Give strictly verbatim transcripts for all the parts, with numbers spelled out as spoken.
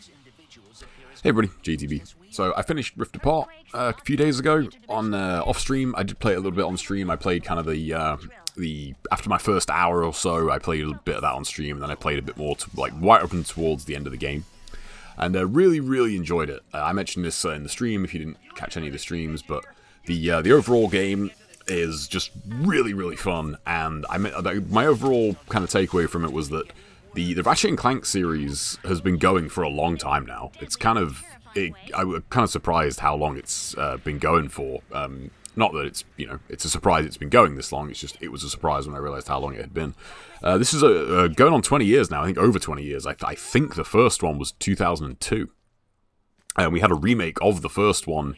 Hey everybody, J T B. So I finished Rift Apart uh, a few days ago on uh, off stream. I did play it a little bit on stream. I played kind of the uh, the after my first hour or so. I played a little bit of that on stream, and then I played a bit more to, like right up and towards the end of the game, and uh, really really enjoyed it. Uh, I mentioned this uh, in the stream if you didn't catch any of the streams, but the uh, the overall game is just really really fun. And I my overall kind of takeaway from it was that The, the Ratchet and Clank series has been going for a long time now. It's kind of... It, I was kind of surprised how long it's uh, been going for. Um, not that it's, you know, it's a surprise it's been going this long. It's just, it was a surprise when I realized how long it had been. Uh, this is a, uh, going on twenty years now. I think over twenty years. I, I think the first one was two thousand two. And we had a remake of the first one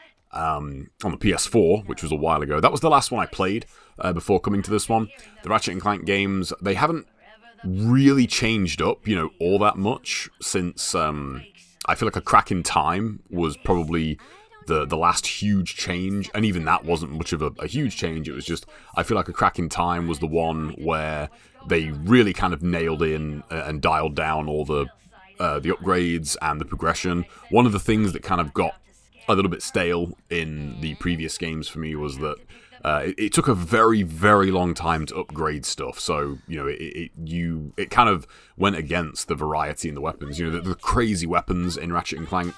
um, on the P S four, which was a while ago. That was the last one I played uh, before coming to this one. The Ratchet and Clank games, they haven't really changed up, you know, all that much since, um, I feel like A Crack in Time was probably the the last huge change, and even that wasn't much of a, a huge change. It was just, I feel like A Crack in Time was the one where they really kind of nailed in and dialed down all the, uh, the upgrades and the progression. One of the things that kind of got a little bit stale in the previous games for me was that Uh, it, it took a very, very long time to upgrade stuff, so, you know, it, it you it kind of went against the variety in the weapons. You know, the, the crazy weapons in Ratchet and Clank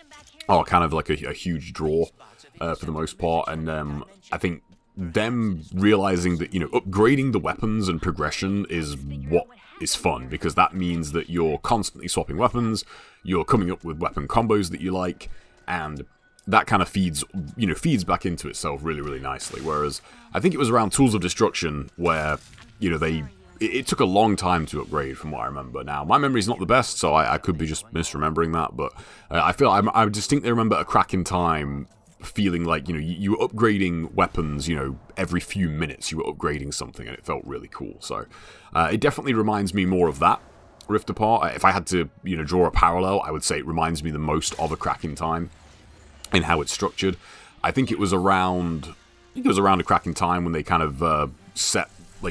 are kind of like a, a huge draw uh, for the most part, and um, I think them realizing that, you know, upgrading the weapons and progression is what is fun, because that means that you're constantly swapping weapons, you're coming up with weapon combos that you like, and that kind of feeds, you know, feeds back into itself really, really nicely. Whereas, I think it was around Tools of Destruction where, you know, they, it, it took a long time to upgrade from what I remember. Now, my memory's not the best, so I, I could be just misremembering that, but uh, I feel, I, I distinctly remember A Crack in Time feeling like, you know, you, you were upgrading weapons, you know, every few minutes you were upgrading something, and it felt really cool. So, uh, it definitely reminds me more of that, Rift Apart. If I had to, you know, draw a parallel, I would say it reminds me the most of A Crack in Time in how it's structured. I think it was around, I think it was around A Crack in Time when they kind of uh, set, like,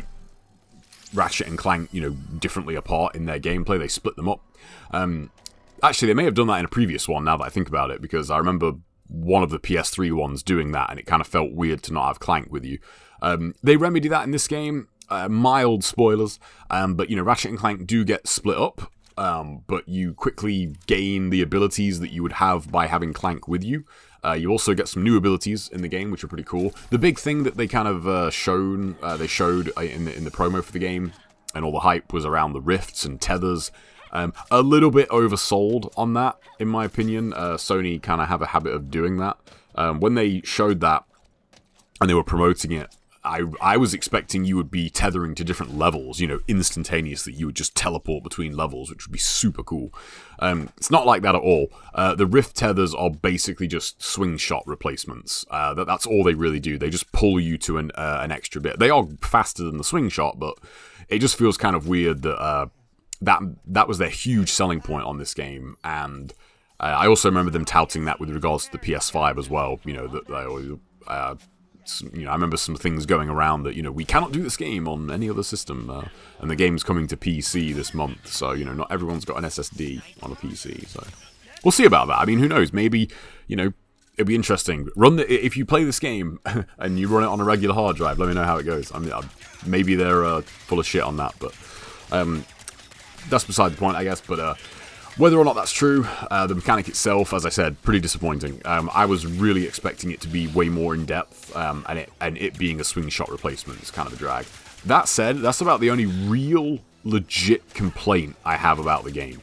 Ratchet and Clank, you know, differently apart in their gameplay. They split them up. Um, actually, they may have done that in a previous one, now that I think about it, because I remember one of the P S three ones doing that, and it kind of felt weird to not have Clank with you. Um, they remedy that in this game. Uh, mild spoilers, um, but, you know, Ratchet and Clank do get split up. Um, but you quickly gain the abilities that you would have by having Clank with you. Uh, you also get some new abilities in the game, which are pretty cool. The big thing that they kind of uh, shown, uh, they showed in the, in the promo for the game, and all the hype, was around the rifts and tethers. Um, a little bit oversold on that, in my opinion. Uh, Sony kind of have a habit of doing that. Um, when they showed that, and they were promoting it, I, I was expecting you would be tethering to different levels, you know, instantaneously. You would just teleport between levels, which would be super cool. Um, it's not like that at all. Uh, the Rift tethers are basically just swing shot replacements. Uh, that, that's all they really do. They just pull you to an, uh, an extra bit. They are faster than the swing shot, but it just feels kind of weird that uh, that, that was their huge selling point on this game. And uh, I also remember them touting that with regards to the P S five as well. You know, that they uh, you know, I remember some things going around that, you know, we cannot do this game on any other system, uh, and the game's coming to P C this month, so, you know, not everyone's got an S S D on a P C, so we'll see about that. I mean, who knows, maybe, you know, it'll be interesting. Run the, if you play this game, and you run it on a regular hard drive, let me know how it goes. I mean, maybe they're uh, full of shit on that, but, um, that's beside the point, I guess, but, uh, whether or not that's true, uh, the mechanic itself, as I said, pretty disappointing. Um, I was really expecting it to be way more in-depth, um, and, it, and it being a swing shot replacement is kind of a drag. That said, that's about the only real, legit complaint I have about the game.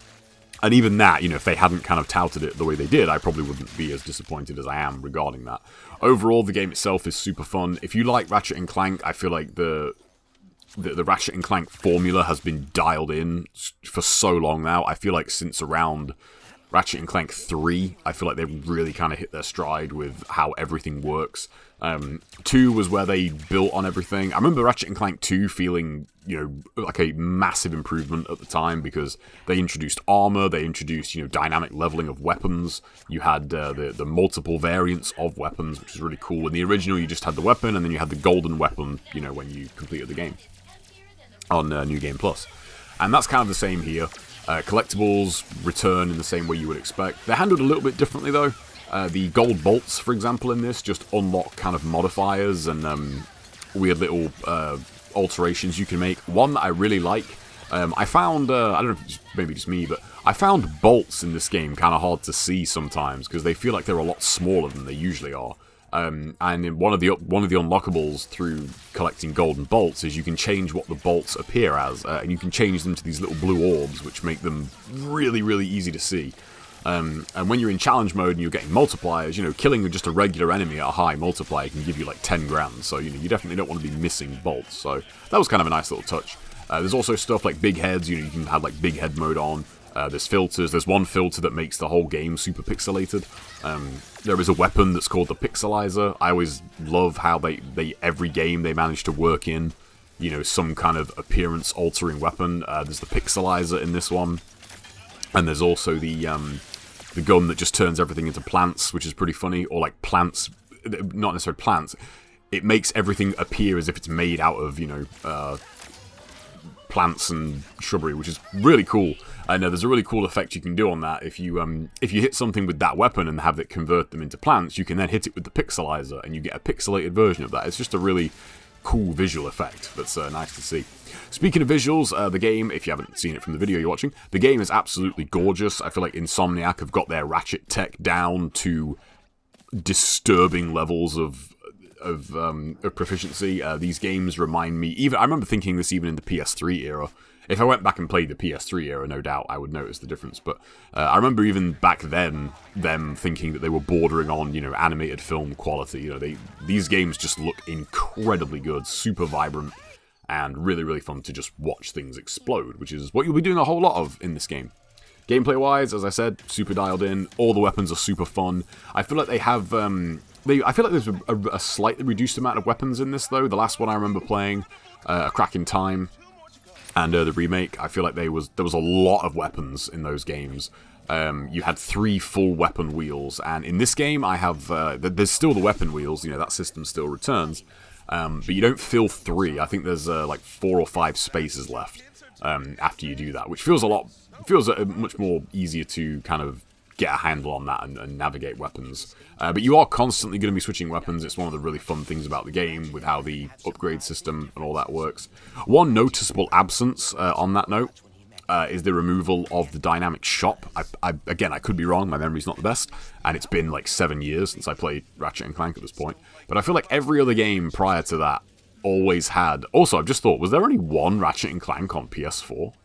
And even that, you know, if they hadn't kind of touted it the way they did, I probably wouldn't be as disappointed as I am regarding that. Overall, the game itself is super fun. If you like Ratchet and Clank, I feel like the... The, the Ratchet and Clank formula has been dialed in for so long now. I feel like since around Ratchet and Clank three, I feel like they've really kind of hit their stride with how everything works. Um, two was where they built on everything. I remember Ratchet and Clank two feeling, you know, like a massive improvement at the time, because they introduced armor, they introduced, you know, dynamic leveling of weapons. You had uh, the, the multiple variants of weapons, which is really cool. In the original, you just had the weapon, and then you had the golden weapon, you know, when you completed the game on uh, New Game Plus. And that's kind of the same here. Uh, collectibles return in the same way you would expect. They're handled a little bit differently though. Uh, the gold bolts, for example, in this just unlock kind of modifiers and um, weird little uh, alterations you can make. One that I really like, um, I found, uh, I don't know if it's maybe just me, but I found bolts in this game kind of hard to see sometimes because they feel like they're a lot smaller than they usually are. Um, and in one of the one of the unlockables through collecting golden bolts is you can change what the bolts appear as, uh, and you can change them to these little blue orbs, which make them really, really easy to see. Um, and when you're in challenge mode and you're getting multipliers, you know, killing just a regular enemy at a high multiplier can give you like ten grand. So you know, you definitely don't want to be missing bolts. So that was kind of a nice little touch. Uh, there's also stuff like big heads. You know, you can have like big head mode on. Uh, there's filters. There's one filter that makes the whole game super pixelated. Um, there is a weapon that's called the Pixelizer. I always love how they, they every game they manage to work in, you know, some kind of appearance-altering weapon. Uh, there's the Pixelizer in this one, and there's also the um, the gun that just turns everything into plants, which is pretty funny. Or like plants, not necessarily plants. It makes everything appear as if it's made out of, you know, uh, plants and shrubbery, which is really cool. I know there's a really cool effect you can do on that. If you um if you hit something with that weapon and have it convert them into plants, you can then hit it with the Pixelizer and you get a pixelated version of that. It's just a really cool visual effect that's uh, nice to see. Speaking of visuals, uh, the game, if you haven't seen it from the video you're watching, the game is absolutely gorgeous. I feel like Insomniac have got their Ratchet tech down to disturbing levels of Of, um, of proficiency. Uh, these games remind me, even I remember thinking this even in the P S three era. If I went back and played the P S three era, no doubt I would notice the difference, but uh, I remember even back then, them thinking that they were bordering on, you know, animated film quality. You know, they these games just look incredibly good, super vibrant, and really, really fun to just watch things explode, which is what you'll be doing a whole lot of in this game. Gameplay-wise, as I said, super dialed in, all the weapons are super fun. I feel like they have... Um, They, I feel like there's a, a, a slightly reduced amount of weapons in this, though. The last one I remember playing, uh, A Crack in Time, and uh, the remake, I feel like they was there was a lot of weapons in those games. Um, you had three full weapon wheels, and in this game, I have uh, there's still the weapon wheels. You know, that system still returns, um, but you don't fill three. I think there's uh, like four or five spaces left um, after you do that, which feels a lot feels uh, much more easier to kind of get a handle on that and, and navigate weapons. Uh, but you are constantly going to be switching weapons. It's one of the really fun things about the game with how the upgrade system and all that works. One noticeable absence uh, on that note uh, is the removal of the dynamic shop. I, I, again, I could be wrong. My memory's not the best. And it's been like seven years since I played Ratchet and Clank at this point. But I feel like every other game prior to that always had... Also, I've just thought, was there only one Ratchet and Clank on P S four?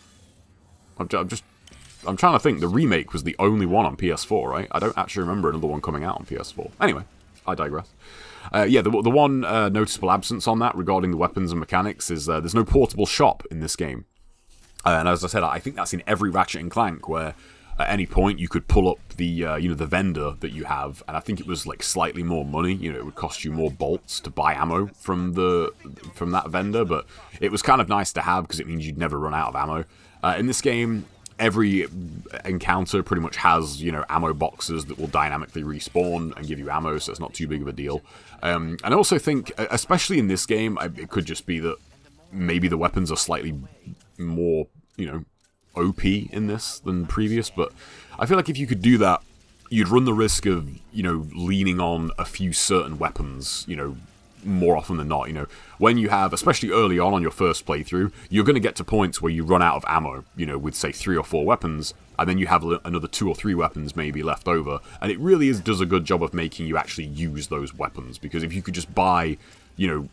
I've, I've just... I'm trying to think, the remake was the only one on P S four, right? I don't actually remember another one coming out on P S four. Anyway, I digress. Uh, yeah, the, the one uh, noticeable absence on that regarding the weapons and mechanics is uh, there's no portable shop in this game. Uh, and as I said, I think that's in every Ratchet and Clank, where at any point you could pull up the uh, you know the vendor that you have, and I think it was like slightly more money. You know, it would cost you more bolts to buy ammo from the from that vendor, but it was kind of nice to have because it means you'd never run out of ammo. Uh, in this game, every encounter pretty much has, you know, ammo boxes that will dynamically respawn and give you ammo, so it's not too big of a deal. Um, and I also think, especially in this game, it could just be that maybe the weapons are slightly more, you know, O P in this than previous, but I feel like if you could do that, you'd run the risk of, you know, leaning on a few certain weapons, you know, more often than not. You know, when you have, especially early on on your first playthrough, you're going to get to points where you run out of ammo, you know, with say three or four weapons, and then you have another two or three weapons maybe left over, and it really is does a good job of making you actually use those weapons, because if you could just buy, you know,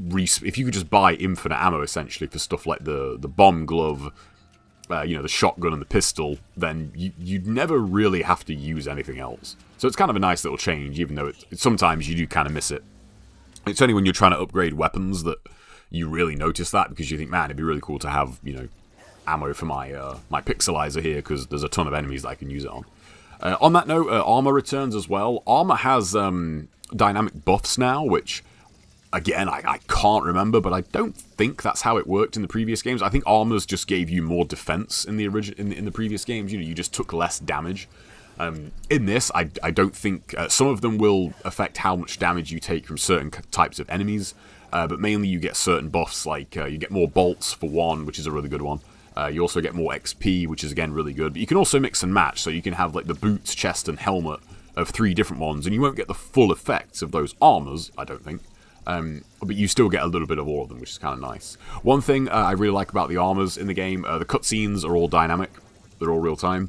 if you could just buy infinite ammo essentially for stuff like the the bomb glove, uh, you know, the shotgun and the pistol, then you, you'd never really have to use anything else. So it's kind of a nice little change, even though it, sometimes you do kind of miss it. It's only when you're trying to upgrade weapons that you really notice that, because you think, man, it'd be really cool to have, you know, ammo for my uh, my pixelizer here, because there's a ton of enemies that I can use it on. Uh, on that note, uh, armor returns as well. Armor has um, dynamic buffs now, which, again, I, I can't remember, but I don't think that's how it worked in the previous games. I think armors just gave you more defense in the origin in, in the previous games. You know, you just took less damage. Um, in this, I, I don't think... Uh, some of them will affect how much damage you take from certain types of enemies, uh, but mainly you get certain buffs, like uh, you get more bolts for one, which is a really good one. Uh, you also get more X P, which is again really good. But you can also mix and match, so you can have like the boots, chest, and helmet of three different ones, and you won't get the full effects of those armors, I don't think. Um, but you still get a little bit of all of them, which is kind of nice. One thing uh, I really like about the armors in the game, uh, the cutscenes are all dynamic. They're all real time.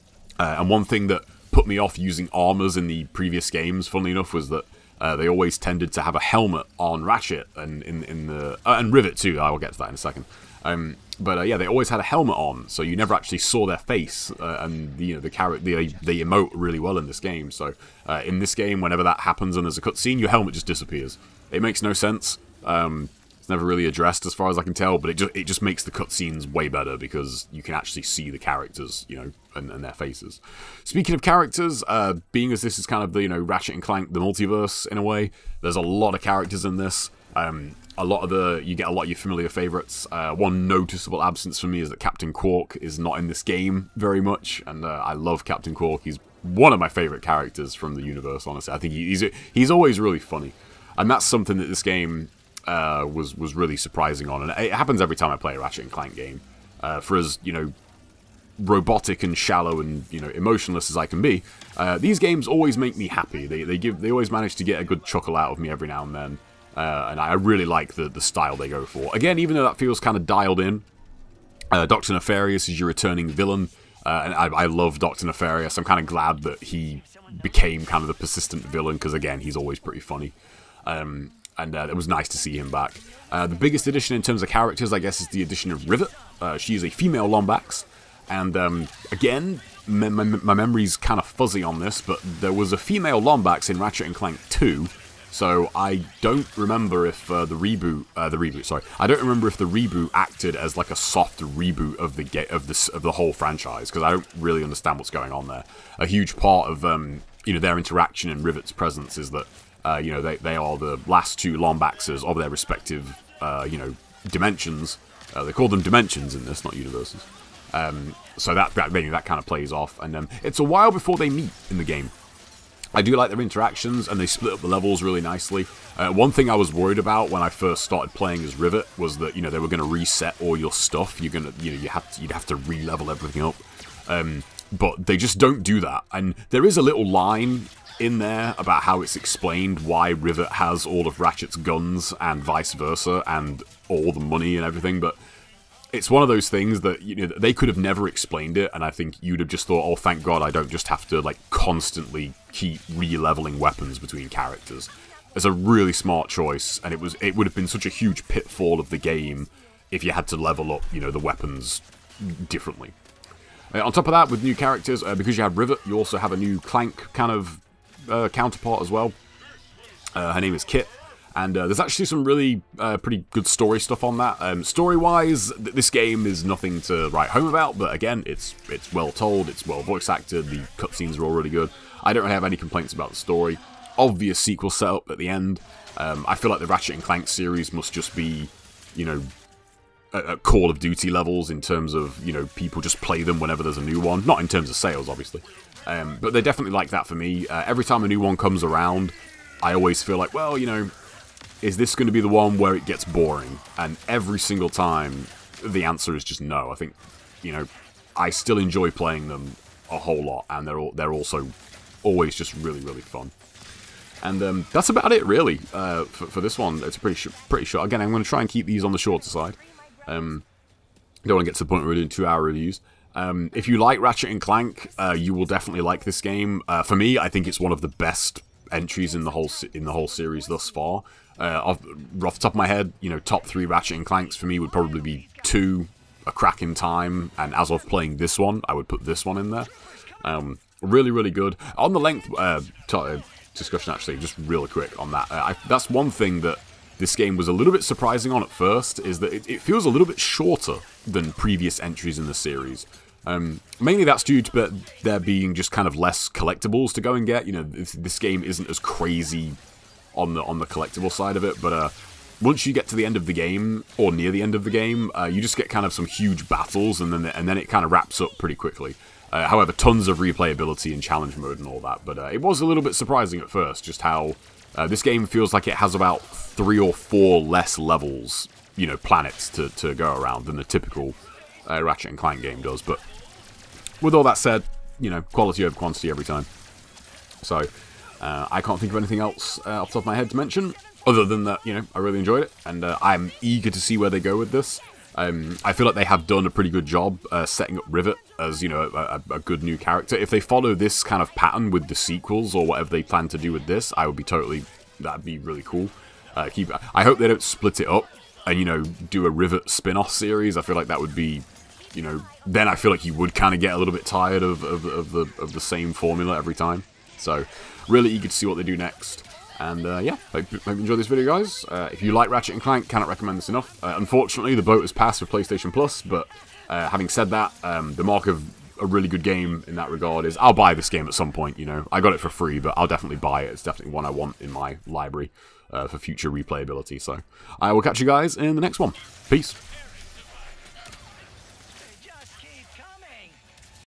Uh, and one thing that put me off using armors in the previous games, funnily enough, was that uh, they always tended to have a helmet on Ratchet and in in the uh, and Rivet too. I will get to that in a second. Um, but uh, yeah, they always had a helmet on, so you never actually saw their face, uh, and you know the character they, they emote really well in this game. So uh, in this game, whenever that happens and there's a cutscene, your helmet just disappears. It makes no sense. Um, it's never really addressed as far as I can tell, but it just it just makes the cutscenes way better because you can actually see the characters, you know, and, and their faces. Speaking of characters, uh, being as this is kind of the you know Ratchet and Clank the multiverse in a way, there's a lot of characters in this. Um, a lot of the you get a lot of your familiar favorites. Uh, one noticeable absence for me is that Captain Quark is not in this game very much, and uh, I love Captain Quark. He's one of my favorite characters from the universe. Honestly, I think he, he's he's always really funny, and that's something that this game uh, was was really surprising on. And it happens every time I play a Ratchet and Clank game. Uh, for as you know, robotic and shallow and you know emotionless as I can be, uh, these games always make me happy. They they give they always manage to get a good chuckle out of me every now and then. Uh, and I really like the, the style they go for. Again, even though that feels kind of dialed in, uh, Doctor Nefarious is your returning villain, uh, and I, I love Doctor Nefarious. I'm kind of glad that he became kind of the persistent villain, because again, he's always pretty funny. Um, and uh, it was nice to see him back. Uh, the biggest addition in terms of characters, I guess, is the addition of Rivet. Uh, she is a female Lombax, and um, again, my, my, my memory's kind of fuzzy on this, but there was a female Lombax in Ratchet and Clank two. So I don't remember if uh, the reboot, uh, the reboot, sorry, I don't remember if the reboot acted as like a soft reboot of the ga of this of the whole franchise, because I don't really understand what's going on there. A huge part of um, you know their interaction and Rivet's presence is that uh, you know they they are the last two Lombaxes of their respective uh, you know dimensions. Uh, they call them dimensions in this, not universes. Um, so that that maybe that kind of plays off, and um, it's a while before they meet in the game. I do like their interactions, and they split up the levels really nicely. Uh, one thing I was worried about when I first started playing as Rivet was that you know they were going to reset all your stuff. You're gonna you know you have to, you'd have to re-level everything up, um, but they just don't do that. And there is a little line in there about how it's explained why Rivet has all of Ratchet's guns and vice versa, and all the money and everything, but it's one of those things that you know they could have never explained it, and I think you'd have just thought, oh, thank God I don't just have to like constantly keep re-leveling weapons between characters. It's a really smart choice, and it was it would have been such a huge pitfall of the game if you had to level up, you know, the weapons differently. Uh, on top of that, with new characters, uh, because you have Rivet, you also have a new Clank kind of uh, counterpart as well. Uh, her name is Kit. And uh, there's actually some really uh, pretty good story stuff on that. Um, Story-wise, th this game is nothing to write home about, but again, it's it's well told, it's well voice acted, the cutscenes are all really good. I don't really have any complaints about the story. Obvious sequel setup at the end. Um, I feel like the Ratchet and Clank series must just be, you know, at, at Call of Duty levels in terms of, you know, people just play them whenever there's a new one. Not in terms of sales, obviously. Um, but they're definitely like that for me. Uh, every time a new one comes around, I always feel like, well, you know, is this going to be the one where it gets boring? And every single time, the answer is just no. I think, you know, I still enjoy playing them a whole lot, and they're all, they're also always just really, really fun. And um, that's about it, really, uh, for, for this one. It's pretty sh pretty short. Again, I'm going to try and keep these on the shorter side. Um, don't want to get to the point where we're doing two-hour reviews. Um, if you like Ratchet and Clank, uh, you will definitely like this game. Uh, for me, I think it's one of the best entries in the whole in the whole series thus far. Uh, off, off the top of my head, you know, top three Ratchet and Clanks for me would probably be two, A Crack in Time, and as of playing this one, I would put this one in there. Um, really, really good. On the length uh, uh, discussion, actually, just real quick on that. Uh, I, that's one thing that this game was a little bit surprising on at first, is that it, it feels a little bit shorter than previous entries in the series. Um, mainly that's due to there being just kind of less collectibles to go and get. You know, this, this game isn't as crazy on the on the collectible side of it, but uh, once you get to the end of the game, or near the end of the game, uh, you just get kind of some huge battles, and then and then it kind of wraps up pretty quickly. Uh, however, tons of replayability and challenge mode and all that, but uh, it was a little bit surprising at first, just how uh, this game feels like it has about three or four less levels, you know, planets to, to go around than the typical uh, Ratchet and Clank game does. But with all that said, you know, quality over quantity every time. So, uh, I can't think of anything else uh, off the top of my head to mention, other than that, you know, I really enjoyed it, and uh, I'm eager to see where they go with this. Um, I feel like they have done a pretty good job uh, setting up Rivet as, you know, a, a good new character. If they follow this kind of pattern with the sequels, or whatever they plan to do with this, I would be totally, that'd be really cool. Uh, keep. I hope they don't split it up and, you know, do a Rivet spin-off series. I feel like that would be, you know, then I feel like you would kind of get a little bit tired of, of, of, the, of the same formula every time. So, really eager to see what they do next. And, uh, yeah, hope, hope you enjoyed this video, guys. Uh, if you like Ratchet and Clank, cannot recommend this enough. Uh, unfortunately, the boat has passed for PlayStation Plus, but uh, having said that, um, the mark of a really good game in that regard is I'll buy this game at some point, you know. I got it for free, but I'll definitely buy it. It's definitely one I want in my library uh, for future replayability. So, I will catch you guys in the next one. Peace.